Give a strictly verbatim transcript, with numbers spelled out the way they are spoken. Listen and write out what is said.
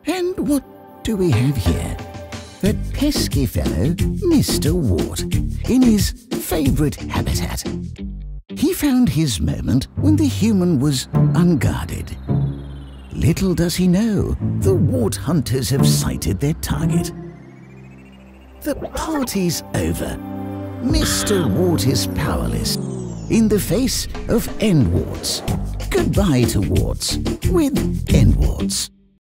And what do we have here? That pesky fellow, Mister Wart, in his favourite habitat. He found his moment when the human was unguarded. Little does he know, the wart hunters have sighted their target. The party's over. Mister Wart is powerless in the face of Endwards. Goodbye to warts with Endwards.